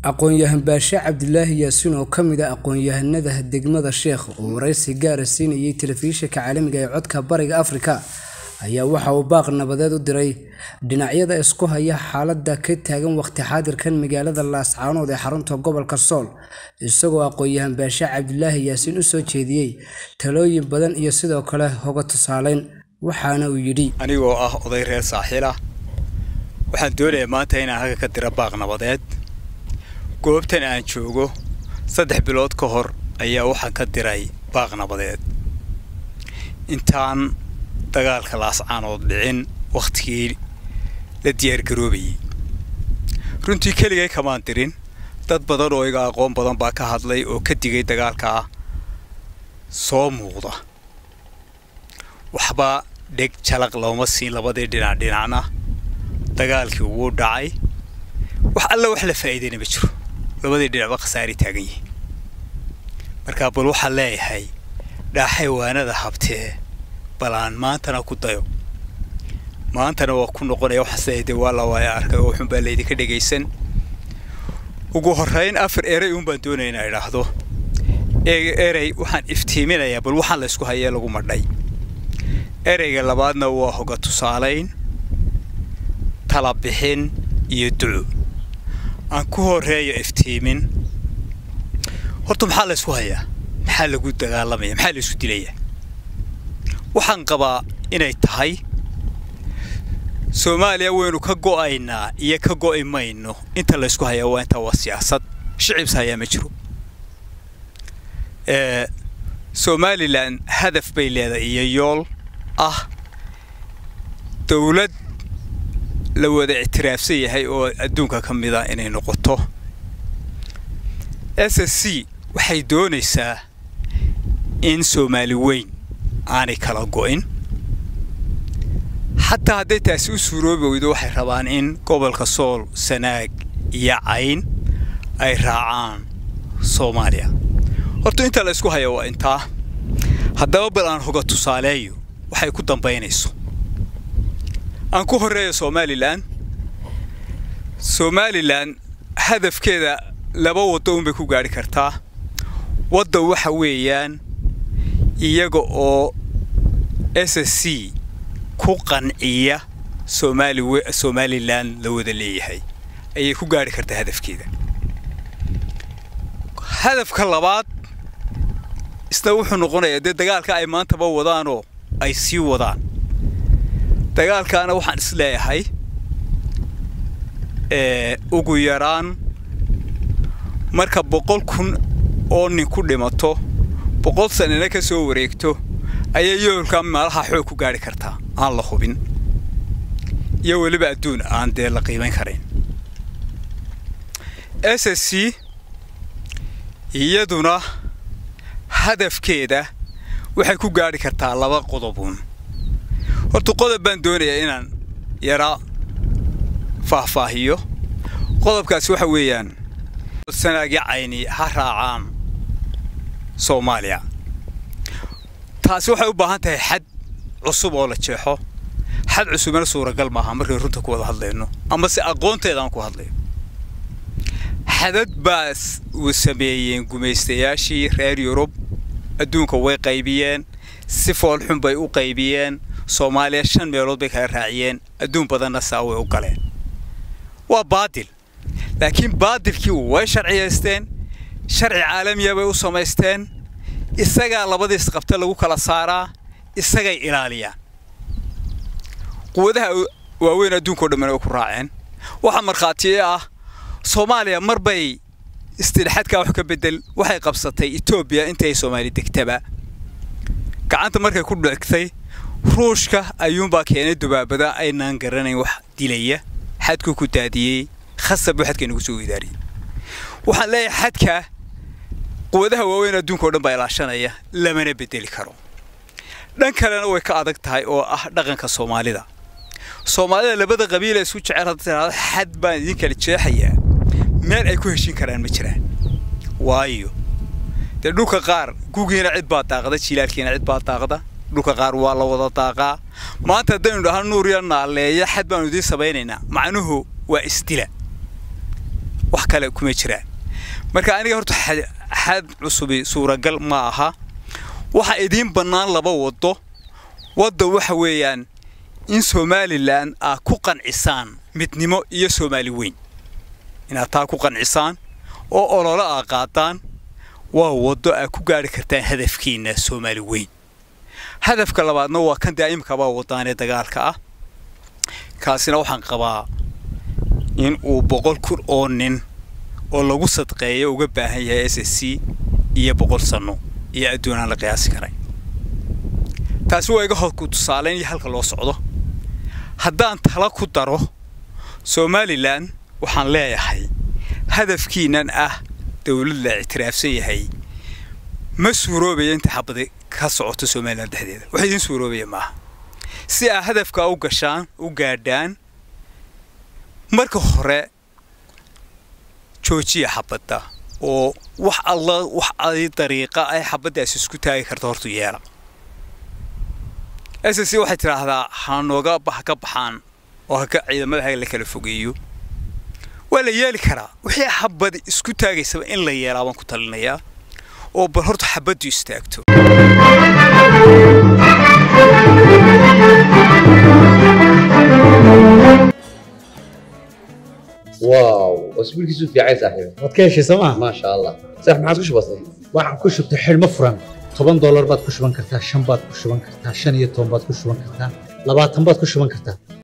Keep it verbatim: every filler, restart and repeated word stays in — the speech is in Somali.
aqoon-yahan Baashe Cabdilaahi Yaasiin oo ka mid ah aqoon-yahanada degmada Sheekh oo wareysi gaar ah siinayay telefishinka caalamiga ee codka Bariga Afrika ayaa waxa uu baaq nabadeed u diray dhinacyada isku haya xaaladda ka taagan waqti xaadirkan magaalada Laascaanood ee xarunta gobolka Sool isagoo aqoon-yahan Baashe Cabdilaahi Yaasiin u soo jeediyay talooyin badan iyo sidoo kale hoga tusaaleyn waxaana uu yiri anigoo ah oday reer saaxiil ah waxaan doonayaa maanta inaan halka ka diro baaq nabadeed goobtan aan joogo saddex bilood ka hor ayaa waxaan ka diray baaq nabadeed intaan dagaalka Laascaanood dhicin waqtigii la diyaar garoobay runtii kaliya kamaan dirin dad badan oo iga aqoon badan baa ka hadlay oo ka digay dagaalka soo muuqda waxba dhig jalaq looma siin labadii dhinac dhinacna dagaalkii wuu dhacay wax alla wax la faa'iideeyay ma jiro labadii dhinac ba khasaari taagan yihiin marka bal waxa leeyahay dhaaxaywaanada habtee balaan maantana ku dayo maantana waa ku noqonaya waxa sayday waa la waaya arkay oo xun baa leedii ka dhageysan ugu horeyn afar eray uun baan doonaynaa iraahdo eray waxaan iftiiminayaa bal waxa la isku hayay lagu madhay erayga labaadna waa hoga tusaaleyn tala bixin iyo duco aan ku horeeyo iftiimin horta maxaa la isku hayaa maxaa lagu dagaalamaya maxaa la isku dilayaa waxaan qabaa inay tahay Soomaaliya waynu ka go'aynaa iyo ka go'aymayno inta la isku hayaa waa inta waa siyaasad shicib saaya ma jiro ee Somaliland hadaf bay leedahay iyo yool ah dawlad la wada ictiraafsan yahay oo adduunka ka mid ah inay noqoto S S C waxay doonaysaa in Soomaali weyn aanay kala go'in hatta haday taasi u suuroobi weydo waxay rabaan in gobolka Sool Sanaag iyo Cayn ay raacaan Soomaaliya horta inta la isku hayo waa inta haddaba bal aan hoga tusaaleeyo waxay ku dambeynayso aan ku horeeyo Somaliland Somaliland hadafkeeda laba wado un bay ku gaari kartaa wada waxa weeyaan iyaga oo S S C ku qanciya Somali Somaliland la wada leeyahay ayay ku gaari kartaa hadafkeeda hadafka labaad isna wuxuu noqonayaa dagaalka ay maanta ba wadaan oo ay sii wadaan dagaalkaana waxaan isleeyahay ee ugu yaraan marka boqol kun oo nin ku dhimato boqol sanana ka soo wareegto ayay yoolka malaha xoog ku gaari kartaa aan la hubin iyo waliba adduun aan dee la qiimeyn karin S S C iyaduna hadafkeeda waxay ku gaari kartaa laba qodobuun horta qodob baan doonayaa inaan yara faahfaahiyo qodobkaas waxa weeyaan Sanaagi Cayni ha raacaan Soomaaliya taasi waxay u baahan tahay xad cusub oo la jeexo xad cusubna suuragal maaha markay runta ku wada hadlayno ama si aqoonteeda aan ku hadlayo xadad baas uu sameeyeen gumeystayaashii reer Yurub adduunka way qaybiyeen si fool xun bay u qaybiyeen Soomaaliya shan meelood bay ka raaciyeen adduun badanna saaway u galeen waa baadil laakiin baadilkii way sharciyeysteen sharci caalami ah bay u sameysteen isaga labadiis qabta lagu kala saaraa isaga ilaaliya quwadaha waaweyn adduunka dhammaan ku raaceen waxa marxaatiye ah Soomaaliya marbay istilxadka wax ka bedel waxay qabsatay Ethiopia intay Soomaali degtaba gacanta markay ku dhacday Ruushka ayuunba keenay dubaabada aynaan garanayn wax dilaya xadku ku daadiyay khasab xadka inagu soo idaari waxaan leeyahay xadka quwadaha waaweyn adduunka dhan baa ilaashanaya lamana bedeli karo dhan kalena way ka adag tahay oo ah dhaqanka Soomaalida Soomaalida labada qabiil isku jecel hadda xad baan idin kala jeexaya meel ay ku heshin karaan ma jiraan waayo de dhulka qaar guugiina cid baa daaqada jilaalkiina cid baa daaqada dhulka qaar waa la wada daaqaa maanta hadaynu dhahan nuur iyo naaleeya xad baan idin sameeynaa macnuhu waa isdila wax kale kuma jiraan marka aniga horta xad cusubi suuragal ma aha waxa idin banaan laba wado wado waxa weeyaan in Somaliland ah ku qancisaan midnimo iyo Soomaali weyn inaad taa ku qancisaan oo olole ah qaataan waa wado ay ku gaari kartaan hadafkiina Soomaali weyn hadafka labaadna waa kan daa'imka baa wadaan ee dagaalka ah kaasina waxaan qabaa in uu boqol kun oo nin oo lagu sadqeeyo uga baahan yahay S S C iyo boqol sano iyo adduunaan la qiyaasi karay taasi waa iga hor ku tusaaleyn halka loo socdo haddaan tala ku daro Somaliland waxaan leeyahay hadafkiinan ah dawlad la ictiraafsan yahay ma suuroobay inta xabad ka socoto Somaliland dhexdeeda wax idin suuroobay ma si ah hadafka u gashaan u gaadhaan marka hore joojiya xabadda oo wax Allah wax ay dariiqa ay xabaddaas isku taagi karto hortu yeela S S C waxay tiraahdaa hanooga bax ka baxaan oo ka ciidamada hay la kala fogeeyo wala yeeli karaa wixii xabad isku taagaysa in la yeelaa baan ku talinayaa oo bar horta xabaddu istaagto واو اسبوعك في عايز صاحبي wadkeeshi sama ما شاء الله صح ما عادش بسيط waxaan ku shubtay xilmo furan toban dollar baad ku shuban kartaa shan baad ku shuban kartaa shan iyo toban baad ku shuban kartaa labaatan baad ku shuban kartaa